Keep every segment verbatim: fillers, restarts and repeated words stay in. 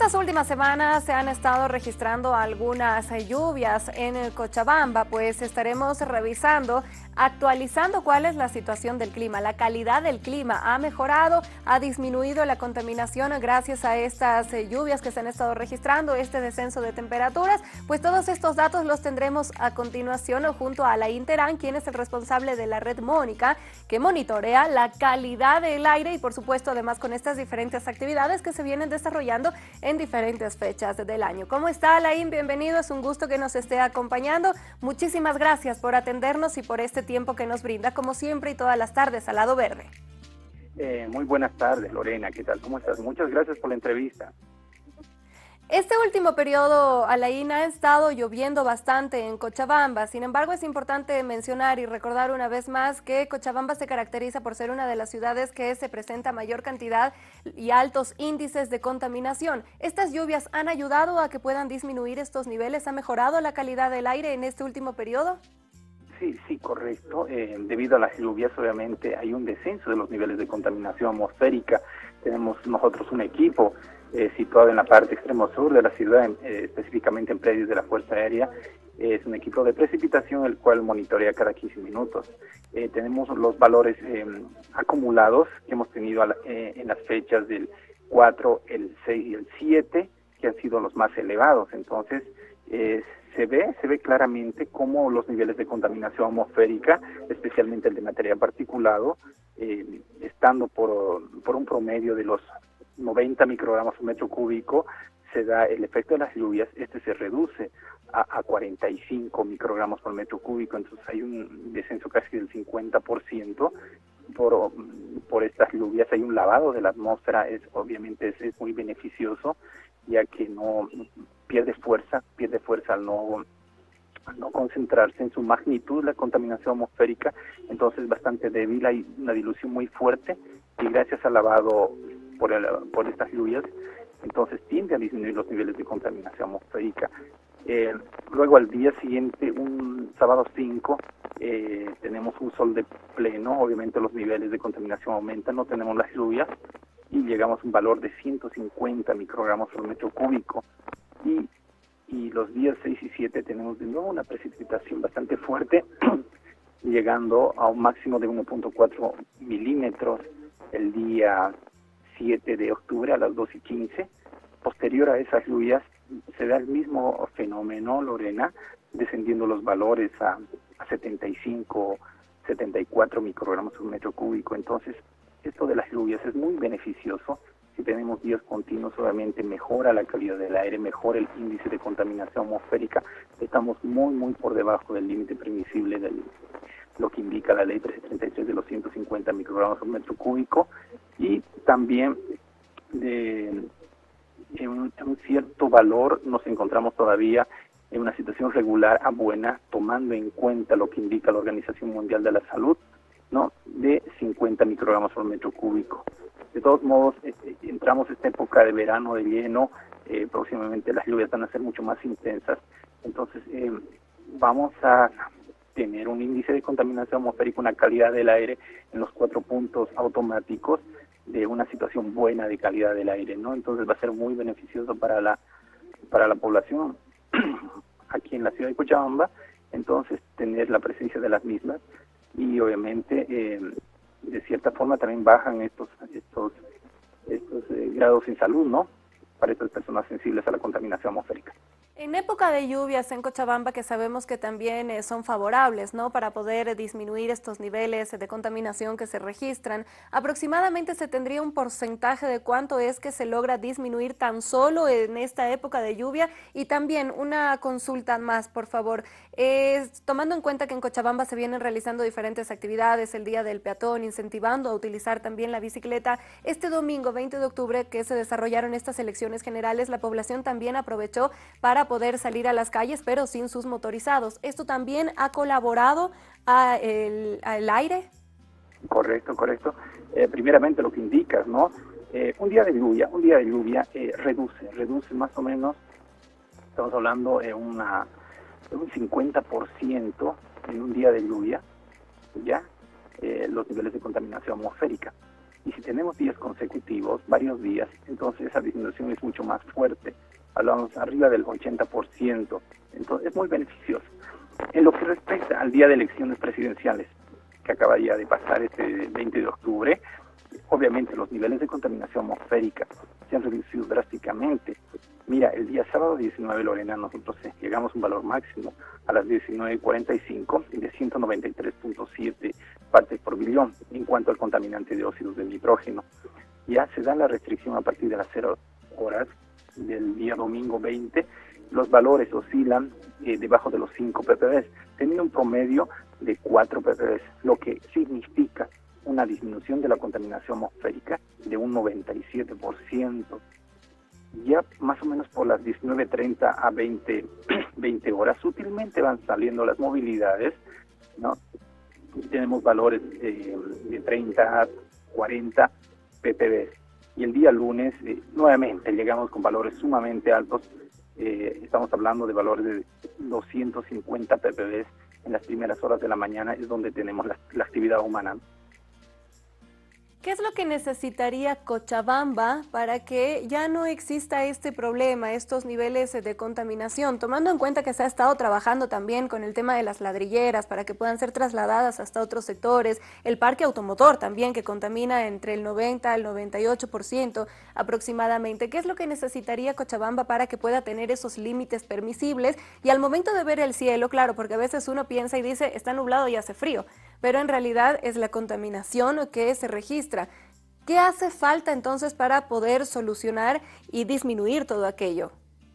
las últimas semanas se han estado registrando algunas eh, lluvias en eh, Cochabamba, pues estaremos revisando, actualizando cuál es la situación del clima. La calidad del clima ha mejorado, ha disminuido la contaminación gracias a estas eh, lluvias que se han estado registrando, este descenso de temperaturas. Pues todos estos datos los tendremos a continuación junto a la Interan, quien es el responsable de la red Mónica, que monitorea la calidad del aire y por supuesto además con estas diferentes actividades que se vienen desarrollando en diferentes fechas del año. ¿Cómo está, Alain? Bienvenido, es un gusto que nos esté acompañando. Muchísimas gracias por atendernos y por este tiempo que nos brinda, como siempre y todas las tardes, al Lado Verde. Eh, muy buenas tardes, Lorena, ¿qué tal? ¿Cómo estás? Muchas gracias por la entrevista. Este último periodo, Alain, ha estado lloviendo bastante en Cochabamba. Sin embargo, es importante mencionar y recordar una vez más que Cochabamba se caracteriza por ser una de las ciudades que se presenta mayor cantidad y altos índices de contaminación. ¿Estas lluvias han ayudado a que puedan disminuir estos niveles? ¿Ha mejorado la calidad del aire en este último periodo? Sí, sí, correcto. Eh, debido a las lluvias, obviamente, hay un descenso de los niveles de contaminación atmosférica. Tenemos nosotros un equipo Eh, situado en la parte extremo sur de la ciudad, eh, específicamente en predios de la Fuerza Aérea. Eh, es un equipo de precipitación el cual monitorea cada quince minutos. Eh, tenemos los valores eh, acumulados que hemos tenido a la, eh, en las fechas del cuatro, el seis y el siete, que han sido los más elevados. Entonces, eh, se ve, se ve claramente cómo los niveles de contaminación atmosférica, especialmente el de material particulado, eh, estando por, por un promedio de los noventa microgramos por metro cúbico, se da el efecto de las lluvias, este se reduce a, a cuarenta y cinco microgramos por metro cúbico, entonces hay un descenso casi del cincuenta por ciento por, por estas lluvias. Hay un lavado de la atmósfera, es obviamente es, es muy beneficioso, ya que no pierde fuerza, pierde fuerza al no, al no concentrarse en su magnitud la contaminación atmosférica, entonces es bastante débil, hay una dilución muy fuerte, y gracias al lavado Por, el, por estas lluvias, entonces tiende a disminuir los niveles de contaminación atmosférica. Eh, luego al día siguiente, un sábado cinco, eh, tenemos un sol de pleno, obviamente los niveles de contaminación aumentan, no tenemos las lluvias y llegamos a un valor de ciento cincuenta microgramos por metro cúbico. Y, y los días seis y siete tenemos de nuevo una precipitación bastante fuerte, llegando a un máximo de uno punto cuatro milímetros el día siete de octubre a las dos y quince. Posterior a esas lluvias se da el mismo fenómeno, Lorena, descendiendo los valores a, a setenta y cinco, setenta y cuatro microgramos por metro cúbico. Entonces, esto de las lluvias es muy beneficioso. Si tenemos días continuos, obviamente mejora la calidad del aire, mejora el índice de contaminación atmosférica. Estamos muy, muy por debajo del límite permisible del lo que indica la ley trece treinta y tres de los ciento cincuenta microgramos por metro cúbico, y también de, en, un, en un cierto valor nos encontramos todavía en una situación regular a buena, tomando en cuenta lo que indica la Organización Mundial de la Salud, ¿no?, de cincuenta microgramos por metro cúbico. De todos modos, eh, entramos a esta época de verano de lleno, eh, próximamente las lluvias van a ser mucho más intensas, entonces eh, vamos a tener un índice de contaminación atmosférica, una calidad del aire en los cuatro puntos automáticos de una situación buena de calidad del aire, ¿no? Entonces va a ser muy beneficioso para la para la población aquí en la ciudad de Cochabamba, entonces tener la presencia de las mismas y obviamente eh, de cierta forma también bajan estos estos estos eh, grados en salud, ¿no?, para estas personas sensibles a la contaminación atmosférica. En época de lluvias en Cochabamba, que sabemos que también eh, son favorables, ¿no?, para poder eh, disminuir estos niveles de contaminación que se registran, aproximadamente se tendría un porcentaje de cuánto es que se logra disminuir tan solo en esta época de lluvia. Y también una consulta más, por favor, eh, tomando en cuenta que en Cochabamba se vienen realizando diferentes actividades, el Día del Peatón, incentivando a utilizar también la bicicleta. Este domingo veinte de octubre que se desarrollaron estas elecciones generales, la población también aprovechó para poder salir a las calles, pero sin sus motorizados. ¿Esto también ha colaborado a el, al aire? Correcto, correcto. Eh, primeramente lo que indicas, ¿no? Eh, un día de lluvia, un día de lluvia eh, reduce, reduce más o menos, estamos hablando de, una, de un cincuenta por ciento en un día de lluvia, ¿ya? Eh, los niveles de contaminación atmosférica. Y si tenemos días consecutivos, varios días, entonces esa disminución es mucho más fuerte. Hablamos arriba del ochenta por ciento. Entonces es muy beneficioso. En lo que respecta al día de elecciones presidenciales, que acaba ya de pasar este veinte de octubre, obviamente los niveles de contaminación atmosférica se han reducido drásticamente. Mira, el día sábado diecinueve, Lorena, nosotros eh, llegamos a un valor máximo a las diecinueve cuarenta y cinco de ciento noventa y tres punto siete partes por billón en cuanto al contaminante de óxidos de nitrógeno. Ya se da la restricción a partir de las cero horas del día domingo veinte. Los valores oscilan eh, debajo de los cinco ppb, teniendo un promedio de cuatro ppb, lo que significa una disminución de la contaminación atmosférica de un noventa y siete por ciento. Ya más o menos por las diecinueve treinta a veinte, veinte horas, sutilmente van saliendo las movilidades, ¿no? Tenemos valores eh, de treinta a cuarenta ppb. Y el día lunes, eh, nuevamente, llegamos con valores sumamente altos. Eh, estamos hablando de valores de doscientos cincuenta ppb en las primeras horas de la mañana, es donde tenemos la, la actividad humana. ¿Qué es lo que necesitaría Cochabamba para que ya no exista este problema, estos niveles de contaminación? Tomando en cuenta que se ha estado trabajando también con el tema de las ladrilleras para que puedan ser trasladadas hasta otros sectores, el parque automotor también que contamina entre el noventa al noventa y ocho por ciento aproximadamente. ¿Qué es lo que necesitaría Cochabamba para que pueda tener esos límites permisibles? Y al momento de ver el cielo, claro, porque a veces uno piensa y dice, está nublado y hace frío, pero en realidad es la contaminación que se registra. ¿Qué hace falta entonces para poder solucionar y disminuir todo aquello?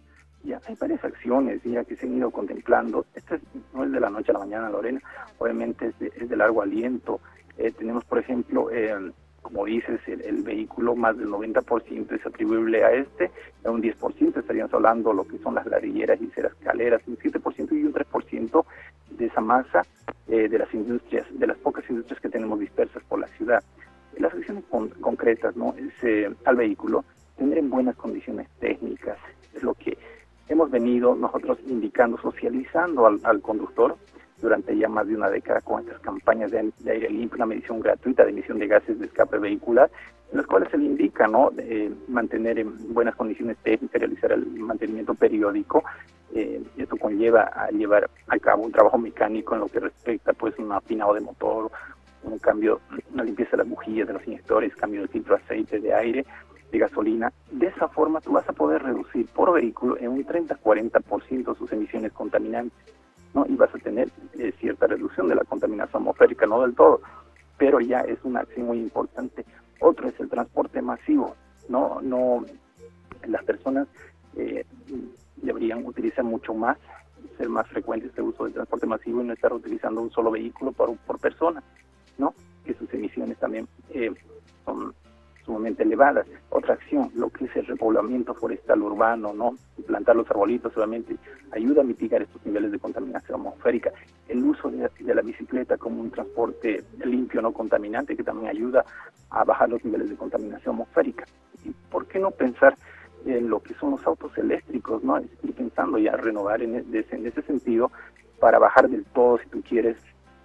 Ya hay varias acciones ya que se han ido contemplando. Esto es, no es de la noche a la mañana, Lorena, obviamente es de, es de largo aliento. Eh, tenemos, por ejemplo, eh, como dices, el, el vehículo, más del noventa por ciento es atribuible a este, a un diez por ciento estaríamos hablando lo que son las ladrilleras y escaleras, un siete por ciento y un tres por ciento de esa masa eh, de las industrias, de las pocas industrias que tenemos dispersas por la ciudad. Las acciones con, concretas, ¿no? Es, eh, al vehículo, tener en buenas condiciones técnicas, es lo que hemos venido nosotros indicando, socializando al, al conductor durante ya más de una década con estas campañas de, de aire limpio, una medición gratuita de emisión de gases de escape vehicular, en las cuales se le indica, ¿no? Eh, mantener en buenas condiciones técnicas, realizar el mantenimiento periódico. Eh, esto conlleva a llevar a cabo un trabajo mecánico en lo que respecta pues un afinado de motor, un cambio, una limpieza de las bujías, de los inyectores, cambio del filtro de aceite, de aire, de gasolina. De esa forma tú vas a poder reducir por vehículo en un treinta a cuarenta por ciento sus emisiones contaminantes, ¿no? Y vas a tener eh, cierta reducción de la contaminación atmosférica, no del todo, pero ya es una acción muy importante. Otro es el transporte masivo, no, no, las personas eh, deberían utilizar mucho más, ser más frecuentes el uso del transporte masivo y no estar utilizando un solo vehículo por, por persona, ¿no? Que sus emisiones también eh, son sumamente elevadas. Otra acción, lo que es el repoblamiento forestal urbano, ¿no? Plantar los arbolitos obviamente ayuda a mitigar estos niveles de contaminación atmosférica. El uso de, de la bicicleta como un transporte limpio, no contaminante, que también ayuda a bajar los niveles de contaminación atmosférica. ¿Y por qué no pensar en lo que son los autos eléctricos, ¿no? Estoy pensando ya renovar en ese, en ese sentido para bajar del todo, si tú quieres,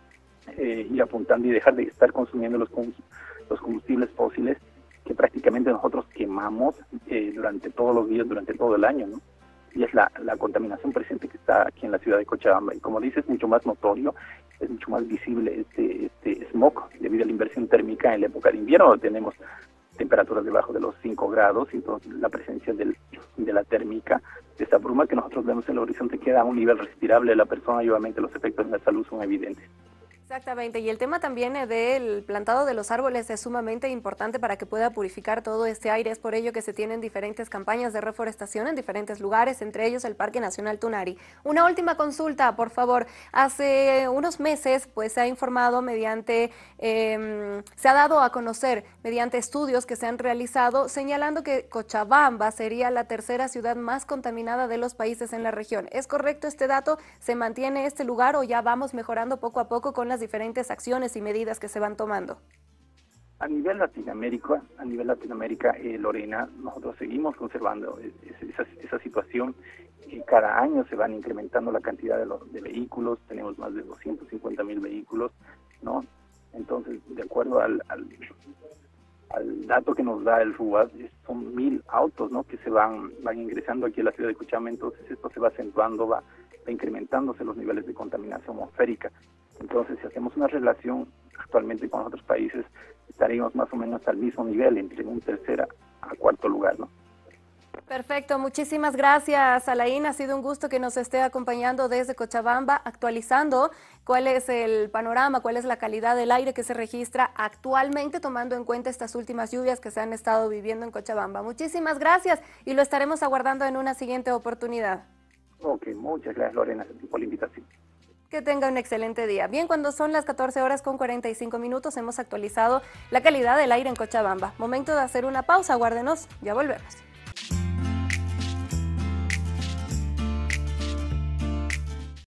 eh, ir apuntando y dejar de estar consumiendo los, los combustibles fósiles que prácticamente nosotros quemamos eh, durante todos los días, durante todo el año, ¿no? Y es la, la contaminación presente que está aquí en la ciudad de Cochabamba. Y como dices, es mucho más notorio, es mucho más visible este, este smog debido a la inversión térmica en la época de invierno, donde tenemos temperaturas debajo de los cinco grados y entonces la presencia del, de la térmica, de esta bruma que nosotros vemos en el horizonte, queda a un nivel respirable de la persona y obviamente los efectos en la salud son evidentes. Exactamente, y el tema también del plantado de los árboles es sumamente importante para que pueda purificar todo este aire. Es por ello que se tienen diferentes campañas de reforestación en diferentes lugares, entre ellos el Parque Nacional Tunari. Una última consulta, por favor. Hace unos meses pues se ha informado mediante, eh, se ha dado a conocer mediante estudios que se han realizado, señalando que Cochabamba sería la tercera ciudad más contaminada de los países en la región. ¿Es correcto este dato? ¿Se mantiene este lugar o ya vamos mejorando poco a poco con las diferentes acciones y medidas que se van tomando? A nivel Latinoamérica, a nivel Latinoamérica, eh, Lorena, nosotros seguimos conservando esa, esa situación. Eh, cada año se van incrementando la cantidad de, los, de vehículos, tenemos más de doscientos cincuenta mil vehículos, ¿no? Entonces, de acuerdo al, al, al dato que nos da el RUAD, son mil autos, ¿no?, que se van van ingresando aquí a la ciudad de Cochabamba. Entonces esto se va acentuando, va, va incrementándose los niveles de contaminación atmosférica. Entonces, si hacemos una relación actualmente con otros países, estaríamos más o menos al mismo nivel, entre un tercer a, a cuarto lugar, ¿no? Perfecto, muchísimas gracias, Alain. Ha sido un gusto que nos esté acompañando desde Cochabamba, actualizando cuál es el panorama, cuál es la calidad del aire que se registra actualmente, tomando en cuenta estas últimas lluvias que se han estado viviendo en Cochabamba. Muchísimas gracias y lo estaremos aguardando en una siguiente oportunidad. Ok, muchas gracias, Lorena, por la invitación. Que tenga un excelente día. Bien, cuando son las catorce horas con cuarenta y cinco minutos, hemos actualizado la calidad del aire en Cochabamba. Momento de hacer una pausa, aguárdenos, ya volvemos.